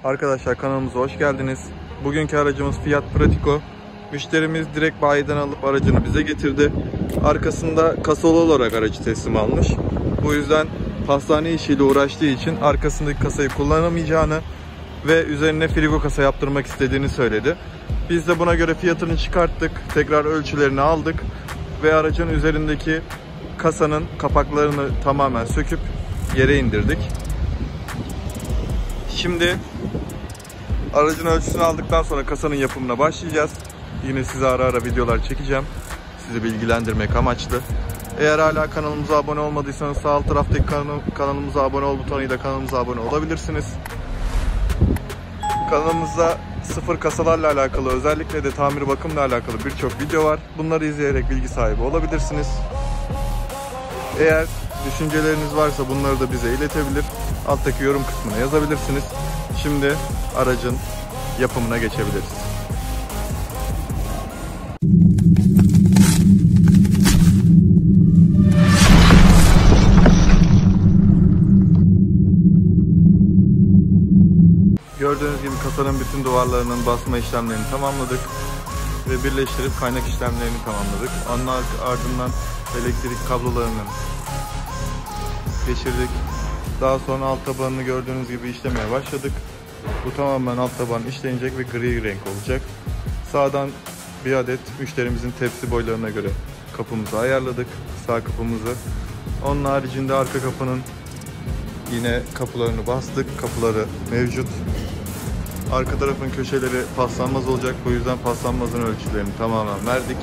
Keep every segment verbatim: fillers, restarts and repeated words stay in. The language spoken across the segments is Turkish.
Arkadaşlar kanalımıza hoş geldiniz. Bugünkü aracımız Fiat Pratico. Müşterimiz direkt bayiden alıp aracını bize getirdi. Arkasında kasalı olarak aracı teslim almış. Bu yüzden pastane işiyle uğraştığı için arkasındaki kasayı kullanamayacağını ve üzerine frigo kasa yaptırmak istediğini söyledi. Biz de buna göre fiyatını çıkarttık. Tekrar ölçülerini aldık ve aracın üzerindeki kasanın kapaklarını tamamen söküp yere indirdik. Şimdi aracın ölçüsünü aldıktan sonra kasanın yapımına başlayacağız. Yine size ara ara videolar çekeceğim. Sizi bilgilendirmek amaçlı. Eğer hala kanalımıza abone olmadıysanız sağ alt taraftaki kanalımıza abone ol butonuyla kanalımıza abone olabilirsiniz. Kanalımızda sıfır kasalarla alakalı, özellikle de tamir bakımla alakalı birçok video var. Bunları izleyerek bilgi sahibi olabilirsiniz. Eğer düşünceleriniz varsa bunları da bize iletebilir. Alttaki yorum kısmına yazabilirsiniz. Şimdi aracın yapımına geçebiliriz. Gördüğünüz gibi kasanın bütün duvarlarının basma işlemlerini tamamladık ve birleştirip kaynak işlemlerini tamamladık. Onun ardından elektrik kablolarını geçirdik. Daha sonra alt tabanını gördüğünüz gibi işlemeye başladık. Bu tamamen alt taban işlenecek ve gri renk olacak. Sağdan bir adet müşterimizin tepsi boylarına göre kapımızı ayarladık. Sağ kapımızı. Onun haricinde arka kapının yine kapılarını bastık. Kapıları mevcut. Arka tarafın köşeleri paslanmaz olacak. Bu yüzden paslanmazın ölçülerini tamamen verdik.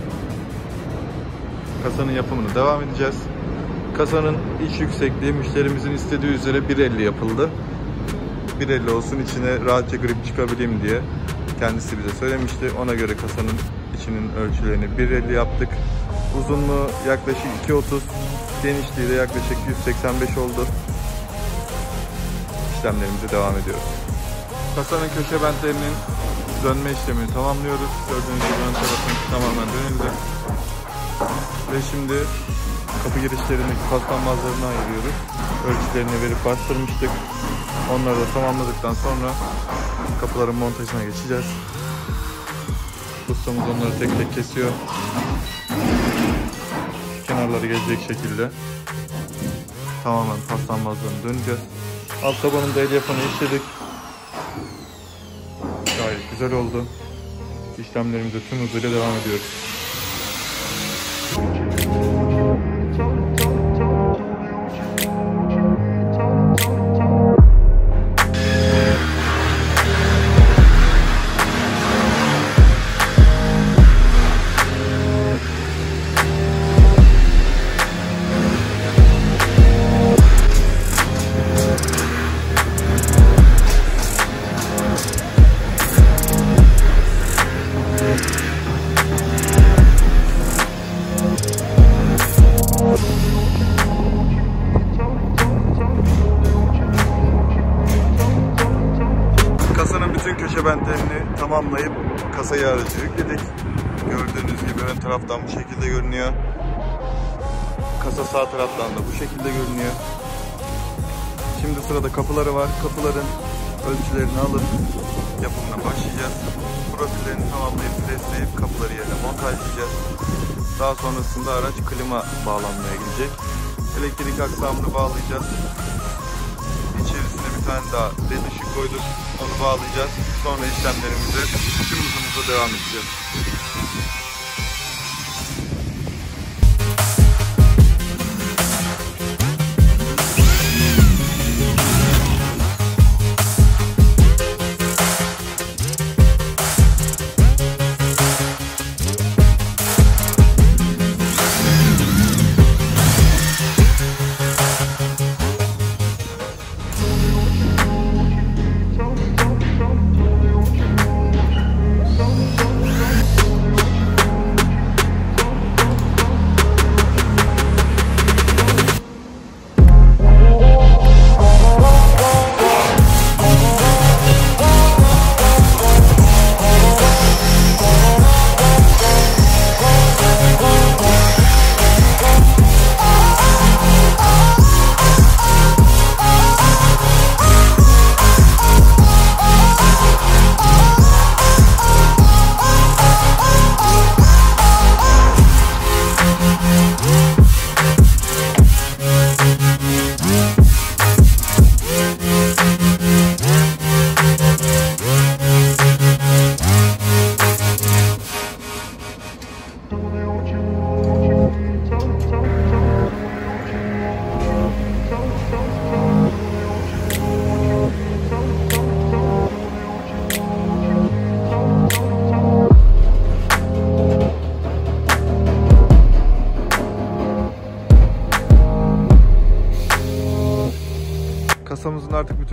Kasanın yapımını devam edeceğiz. Kasanın iç yüksekliği müşterimizin istediği üzere bir elli yapıldı. bir elli olsun, içine rahatça grip çıkabileyim diye kendisi bize söylemişti. Ona göre kasanın içinin ölçülerini bir elli yaptık. Uzunluğu yaklaşık iki otuz, genişliği de yaklaşık yüz seksen beş oldu. İşlemlerimize devam ediyoruz. Kasanın köşe bentlerinin dönme işlemini tamamlıyoruz. Gördüğünüz gibi ön tarafın tamamen dönüldü. Ve şimdi kapı girişlerindeki paslanmazlarını ayırıyoruz. Ölçülerini verip bastırmıştık. Onları da tamamladıktan sonra kapıların montajına geçeceğiz. Ustamız onları tek tek kesiyor. Kenarları gelecek şekilde tamamen paslanmazlarını döneceğiz. Alt tabanında el yapanı işledik. Gayet güzel oldu. İşlemlerimize tüm hızıyla devam ediyoruz. Kasanın bütün köşe bentlerini tamamlayıp kasayı aracı yükledik. Gördüğünüz gibi ön taraftan bu şekilde görünüyor. Kasa sağ taraftan da bu şekilde görünüyor. Şimdi sırada kapıları var. Kapıların ölçülerini alıp yapımına başlayacağız. Profillerini tamamlayıp presleyip kapıları yerine montajlayacağız. Daha sonrasında araç klima bağlanmaya gidecek. Elektrik aksamını bağlayacağız. İçerisine bir tane daha led ışık koyduk. Onu bağlayacağız. Sonra işlemlerimize tüm hızımızla devam edeceğiz.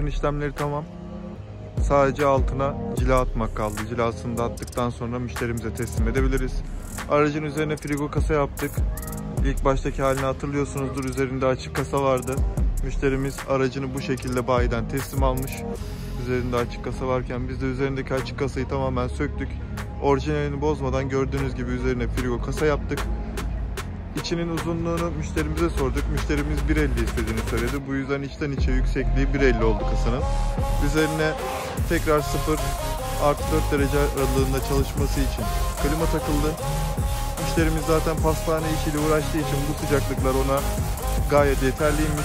Bütün işlemleri tamam. Sadece altına cila atmak kaldı. Cilasını da attıktan sonra müşterimize teslim edebiliriz. Aracın üzerine frigo kasa yaptık. İlk baştaki halini hatırlıyorsunuzdur. Üzerinde açık kasa vardı. Müşterimiz aracını bu şekilde bayiden teslim almış. Üzerinde açık kasa varken biz de üzerindeki açık kasayı tamamen söktük. Orijinalini bozmadan gördüğünüz gibi üzerine frigo kasa yaptık. İçinin uzunluğunu müşterimize sorduk. Müşterimiz bir elli istediğini söyledi. Bu yüzden içten içe yüksekliği bir elli oldu kasanın. Üzerine tekrar sıfır artı dört derece aralığında çalışması için klima takıldı. Müşterimiz zaten pastane işiyle uğraştığı için bu sıcaklıklar ona gayet yeterliymiş.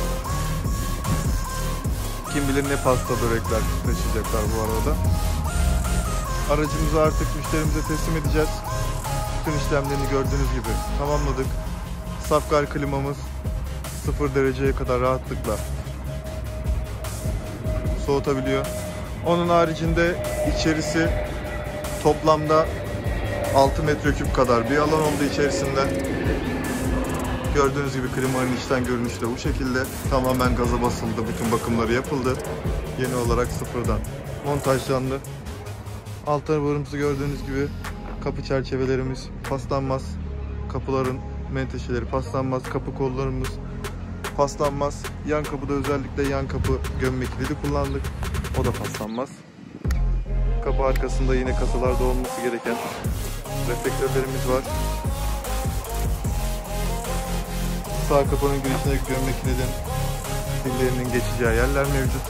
Kim bilir ne pasta börekler taşıyacaklar bu arada. Aracımızı artık müşterimize teslim edeceğiz. Bütün işlemlerini gördüğünüz gibi tamamladık. Safgar klimamız sıfır dereceye kadar rahatlıkla soğutabiliyor. Onun haricinde içerisi toplamda altı metreküp kadar bir alan oldu içerisinde. Gördüğünüz gibi klimanın içten görünüşü de bu şekilde. Tamamen gaza basıldı. Bütün bakımları yapıldı. Yeni olarak sıfırdan montajlandı. Alt tabanımızı gördüğünüz gibi kapı çerçevelerimiz paslanmaz. Kapıların menteşeleri paslanmaz. Kapı kollarımız paslanmaz. Yan kapıda özellikle yan kapı gömme kilidi kullandık. O da paslanmaz. Kapı arkasında yine kasalarda olması gereken reflektörlerimiz var. Sağ kapının girişindeki gömme kilidin pillerinin geçeceği yerler mevcut.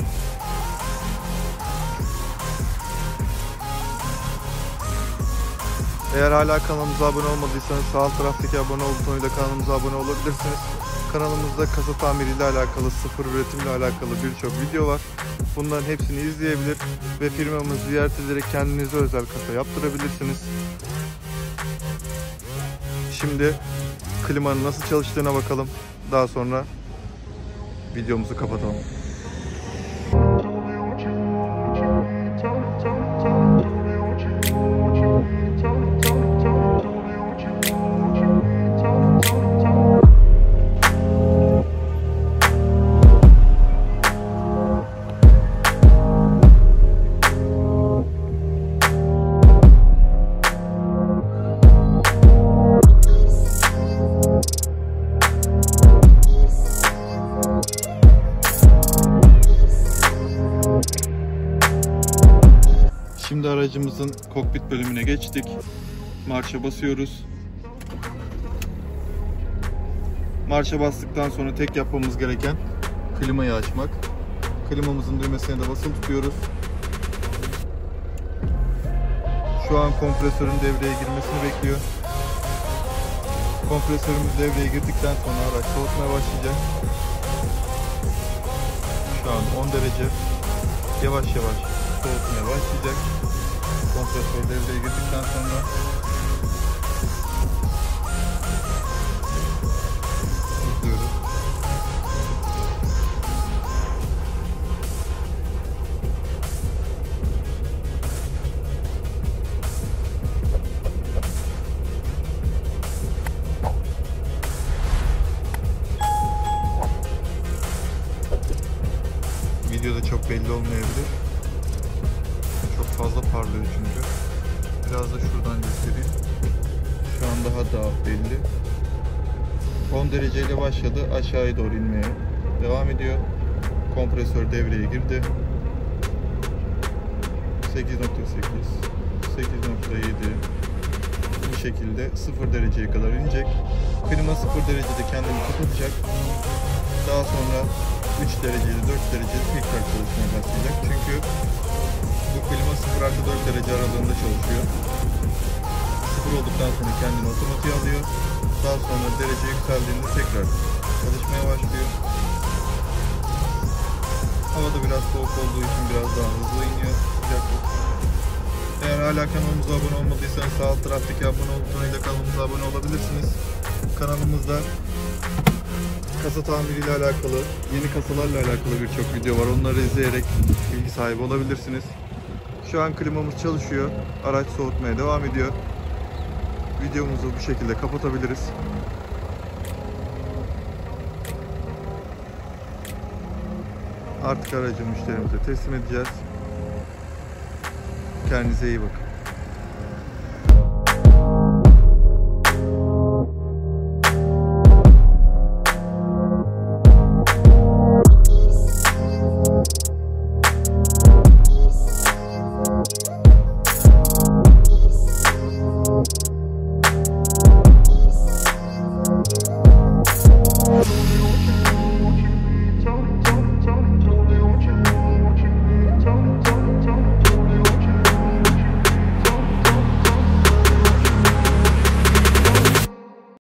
Eğer hala kanalımıza abone olmadıysanız sağ alt taraftaki abone ol butonuyla kanalımıza abone olabilirsiniz. Kanalımızda kasa tamiriyle alakalı, sıfır üretimle alakalı birçok video var. Bunların hepsini izleyebilir ve firmamızı ziyaret ederek kendinize özel kasa yaptırabilirsiniz. Şimdi klimanın nasıl çalıştığına bakalım. Daha sonra videomuzu kapatalım. Şimdi aracımızın kokpit bölümüne geçtik. Marşa basıyoruz. Marşa bastıktan sonra tek yapmamız gereken klimayı açmak. Klimamızın düğmesine de basılı tutuyoruz. Şu an kompresörün devreye girmesini bekliyor. Kompresörümüz devreye girdikten sonra araç soğutmaya başlayacak. Şu an on derece. Yavaş yavaş soğutmaya başlayacak. Kompresör devreye girdikten sonra tutuyoruz. Videoda çok belli olmayabilir. Çok fazla parlıyor çünkü. Biraz da şuradan göstereyim. Şu an daha da belli. on dereceyle başladı. Aşağıya doğru inmeye devam ediyor. Kompresör devreye girdi. sekiz nokta sekiz, sekiz nokta yedi bu şekilde sıfır dereceye kadar inecek. Klima sıfır derecede kendini kapatacak. Daha sonra üç dereceli, dört dereceli tekrar çalışmaya başlayacak. Çünkü bu klima sıfır artı dört derece aralığında çalışıyor. sıfır olduktan sonra kendini otomatiğe alıyor. Daha sonra derece yükseldiğinde tekrar çalışmaya başlıyor. Havada biraz soğuk olduğu için biraz daha hızlı iniyor sıcaklık. Eğer hala kanalımıza abone olmadıysanız sağ alt taraftaki abone ol butonuyla kanalımıza abone olabilirsiniz. Kanalımızda kasa tamiriyle alakalı, yeni kasalarla alakalı birçok video var. Onları izleyerek bilgi sahibi olabilirsiniz. Şu an klimamız çalışıyor. Araç soğutmaya devam ediyor. Videomuzu bu şekilde kapatabiliriz. Artık aracı müşterimize teslim edeceğiz. Kendinize iyi bakın.